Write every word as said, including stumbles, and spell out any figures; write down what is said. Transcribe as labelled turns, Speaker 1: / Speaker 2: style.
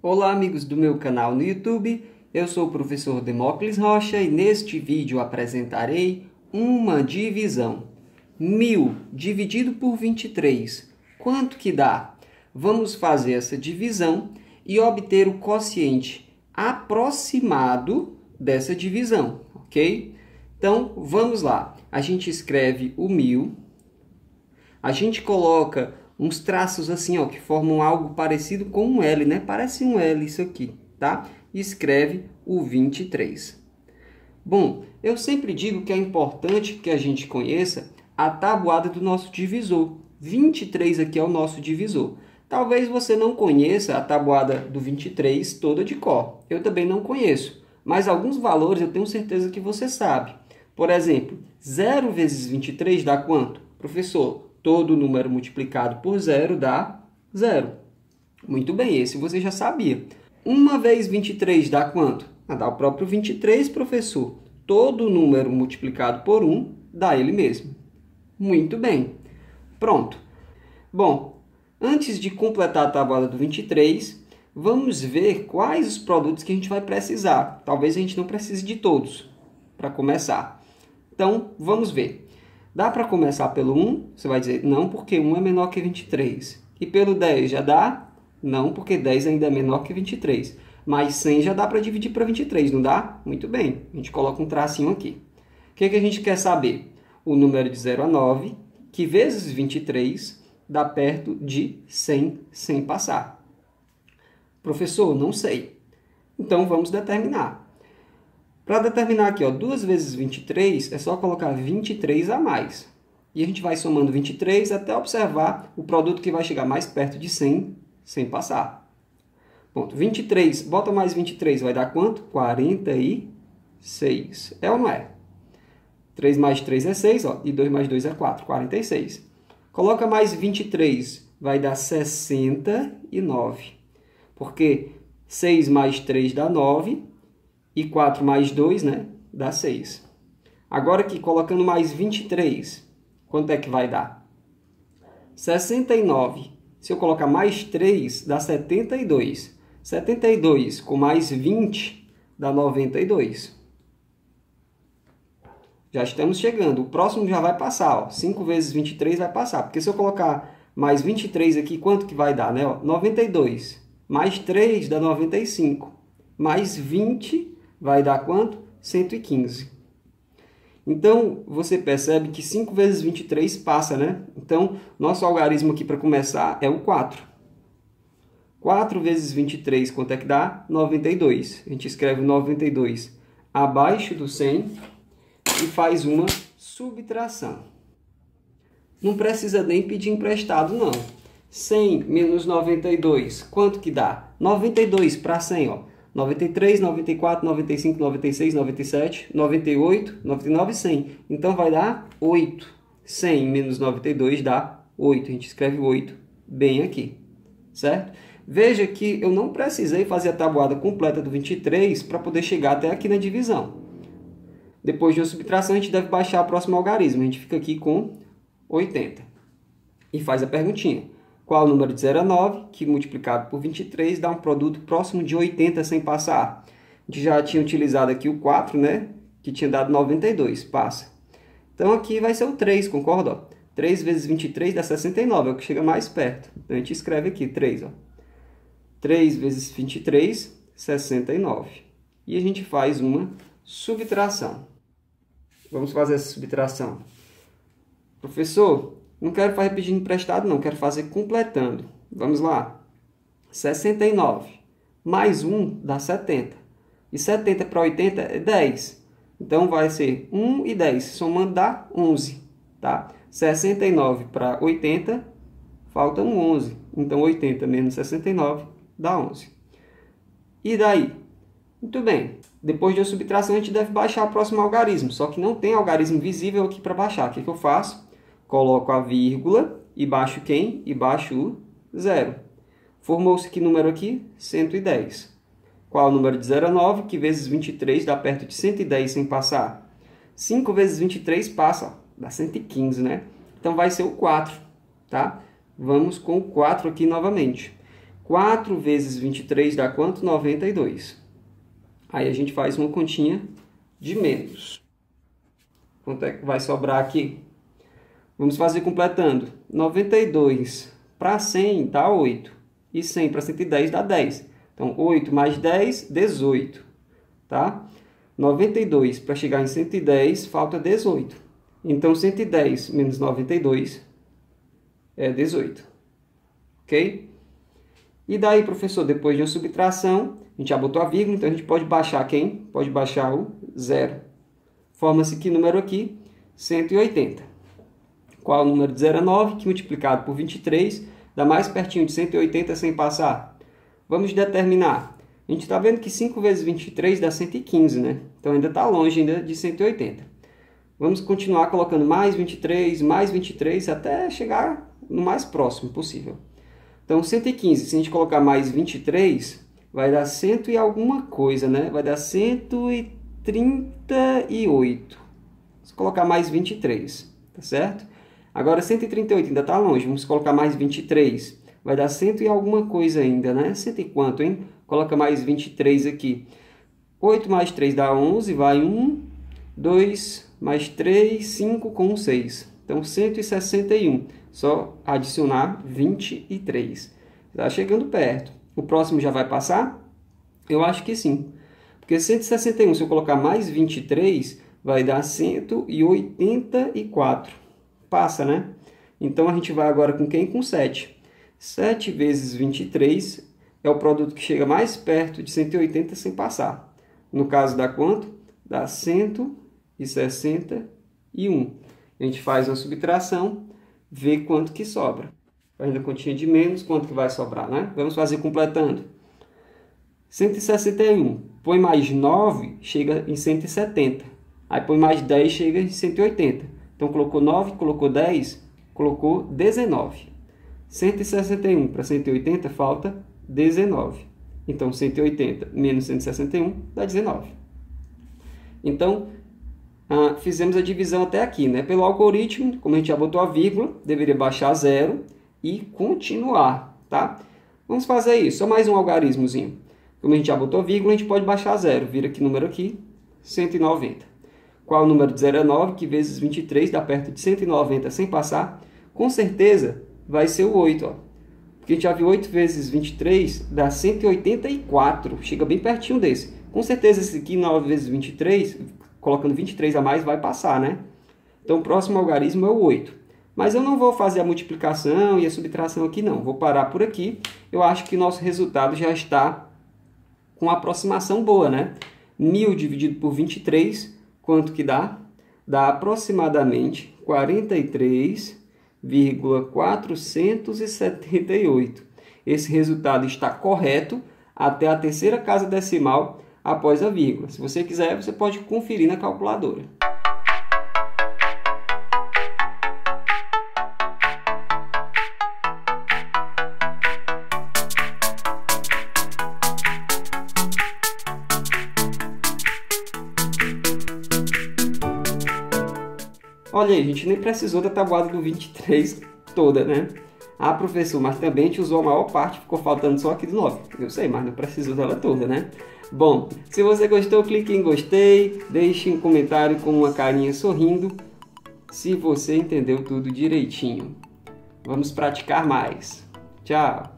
Speaker 1: Olá, amigos do meu canal no YouTube, eu sou o professor Demócles Rocha e neste vídeo apresentarei uma divisão. mil dividido por vinte e três, quanto que dá? Vamos fazer essa divisão e obter o quociente aproximado dessa divisão, ok? Então, vamos lá. A gente escreve o mil, a gente coloca uns traços assim, ó, que formam algo parecido com um L, né? Parece um L isso aqui, tá? E escreve o vinte e três. Bom, eu sempre digo que é importante que a gente conheça a tabuada do nosso divisor. vinte e três aqui é o nosso divisor. Talvez você não conheça a tabuada do vinte e três toda de cor. Eu também não conheço, mas alguns valores eu tenho certeza que você sabe. Por exemplo, zero vezes vinte e três dá quanto? Professor, todo número multiplicado por zero dá zero. Muito bem, esse você já sabia. uma vezes vinte e três dá quanto? Ah, dá o próprio vinte e três, professor. Todo número multiplicado por um dá ele mesmo. Muito bem. Pronto. Bom, antes de completar a tabuada do vinte e três, vamos ver quais os produtos que a gente vai precisar. Talvez a gente não precise de todos para começar. Então, vamos ver. Dá para começar pelo um? Você vai dizer, não, porque um é menor que vinte e três. E pelo dez já dá? Não, porque dez ainda é menor que vinte e três. Mas cem já dá para dividir para vinte e três, não dá? Muito bem, a gente coloca um tracinho aqui. O que, que a gente quer saber? O número de zero a nove, que vezes vinte e três dá perto de cem sem passar. Professor, não sei. Então, vamos determinar. Para determinar aqui, ó, duas vezes vinte e três, é só colocar vinte e três a mais. E a gente vai somando vinte e três até observar o produto que vai chegar mais perto de cem, sem passar. Ponto. vinte e três, bota mais vinte e três, vai dar quanto? quarenta e seis. É ou não é? três mais três é seis, ó, e dois mais dois é quatro, quarenta e seis. Coloca mais vinte e três, vai dar sessenta e nove. Porque seis mais três dá nove. E quatro mais dois, né, dá seis. Agora aqui, colocando mais vinte e três, quanto é que vai dar? sessenta e nove. Se eu colocar mais três, dá setenta e dois. setenta e dois com mais vinte, dá noventa e dois. Já estamos chegando. O próximo já vai passar, ó. cinco vezes vinte e três vai passar. Porque se eu colocar mais vinte e três aqui, quanto que vai dar, né? Ó, noventa e dois. Mais três dá noventa e cinco. Mais vinte vai dar quanto? cento e quinze. Então, você percebe que cinco vezes vinte e três passa, né? Então, nosso algarismo aqui para começar é o quatro. quatro vezes vinte e três, quanto é que dá? noventa e dois. A gente escreve noventa e dois abaixo do cem e faz uma subtração. Não precisa nem pedir emprestado, não. cem menos noventa e dois, quanto que dá? noventa e dois para cem, ó. noventa e três, noventa e quatro, noventa e cinco, noventa e seis, noventa e sete, noventa e oito, noventa e nove, cem. Então, vai dar oito. cem menos noventa e dois dá oito. A gente escreve oito bem aqui, certo? Veja que eu não precisei fazer a tabuada completa do vinte e três para poder chegar até aqui na divisão. Depois de uma subtração, a gente deve baixar o próximo algarismo. A gente fica aqui com oitenta. E faz a perguntinha. Qual o número de zero a nove, que multiplicado por vinte e três dá um produto próximo de oitenta sem passar? A gente já tinha utilizado aqui o quatro, né? Que tinha dado noventa e dois, passa. Então, aqui vai ser o três, concorda? Ó, três vezes vinte e três dá sessenta e nove, é o que chega mais perto. Então, a gente escreve aqui três. Ó. três vezes vinte e três, sessenta e nove. E a gente faz uma subtração. Vamos fazer essa subtração. Professor, não quero fazer pedindo emprestado, não. Quero fazer completando. Vamos lá. sessenta e nove. Mais um dá setenta. E setenta para oitenta é dez. Então, vai ser um e dez. Somando dá onze. Tá? sessenta e nove para oitenta, falta um onze. Então, oitenta menos sessenta e nove dá onze. E daí? Muito bem. Depois de uma subtração, a gente deve baixar o próximo algarismo. Só que não tem algarismo visível aqui para baixar. O que, que eu faço? Coloco a vírgula e baixo quem? E baixo o zero. Formou-se que número aqui? cento e dez. Qual é o número de zero a nove? Que vezes vinte e três dá perto de cento e dez sem passar? cinco vezes vinte e três passa, dá cento e quinze, né? Então vai ser o quatro, tá? Vamos com o quatro aqui novamente. quatro vezes vinte e três dá quanto? noventa e dois. Aí a gente faz uma continha de menos. Quanto é que vai sobrar aqui? Vamos fazer completando. noventa e dois para cem dá oito. E cem para cento e dez dá dez. Então, oito mais dez, dezoito. Tá? noventa e dois para chegar em cento e dez, falta dezoito. Então, cento e dez menos noventa e dois é dezoito. Ok? E daí, professor, depois de uma subtração, a gente já botou a vírgula, então a gente pode baixar quem? Pode baixar o zero. Forma-se que número aqui? cento e oitenta. Qual o número de zero a nove, que multiplicado por vinte e três dá mais pertinho de cento e oitenta sem passar? Vamos determinar. A gente está vendo que cinco vezes vinte e três dá cento e quinze, né? Então ainda está longe ainda de cento e oitenta. Vamos continuar colocando mais vinte e três, mais vinte e três, até chegar no mais próximo possível. Então, cento e quinze, se a gente colocar mais vinte e três, vai dar cento e alguma coisa, né? Vai dar cento e trinta e oito. Vamos colocar mais vinte e três, tá certo? Agora, cento e trinta e oito ainda está longe. Vamos colocar mais vinte e três. Vai dar cento e alguma coisa ainda, né? Cento e quanto, hein? Coloca mais vinte e três aqui. oito mais três dá onze, vai um, dois, mais três, cinco com seis. Então, cento e sessenta e um. Só adicionar vinte e três. Está chegando perto. O próximo já vai passar? Eu acho que sim. Porque cento e sessenta e um, se eu colocar mais vinte e três, vai dar cento e oitenta e quatro. Passa, né? Então, a gente vai agora com quem? Com sete. sete vezes vinte e três é o produto que chega mais perto de cento e oitenta sem passar. No caso, dá quanto? Dá cento e sessenta e um. A gente faz uma subtração, vê quanto que sobra. Ainda continha de menos, quanto que vai sobrar, né? Vamos fazer completando. cento e sessenta e um. Põe mais nove, chega em cento e setenta. Aí põe mais dez, chega em cento e oitenta. Então, colocou nove, colocou dez, colocou dezenove. cento e sessenta e um para cento e oitenta, falta dezenove. Então, cento e oitenta menos cento e sessenta e um dá dezenove. Então, ah, fizemos a divisão até aqui, né? Pelo algoritmo, como a gente já botou a vírgula, deveria baixar a zero e continuar, tá? Vamos fazer isso, só mais um algarismozinho. Como a gente já botou a vírgula, a gente pode baixar a zero. Vira que número aqui? cento e noventa. Qual o número de zero a nove, que vezes vinte e três dá perto de cento e noventa sem passar? Com certeza vai ser o oito, ó. Porque a gente já viu oito vezes vinte e três dá cento e oitenta e quatro. Chega bem pertinho desse. Com certeza esse aqui, nove vezes vinte e três, colocando vinte e três a mais, vai passar, né? Então, o próximo algarismo é o oito. Mas eu não vou fazer a multiplicação e a subtração aqui, não. Vou parar por aqui. Eu acho que nosso resultado já está com uma aproximação boa, né? mil dividido por vinte e três, quanto que dá? Dá aproximadamente quarenta e três vírgula quatrocentos e setenta e oito. Esse resultado está correto até a terceira casa decimal após a vírgula. Se você quiser, você pode conferir na calculadora. Olha aí, a gente nem precisou da tabuada do vinte e três toda, né? Ah, professor, mas também a gente usou a maior parte, ficou faltando só aqui do nove. Eu sei, mas não precisou dela toda, né? Bom, se você gostou, clique em gostei, deixe um comentário com uma carinha sorrindo, se você entendeu tudo direitinho. Vamos praticar mais. Tchau!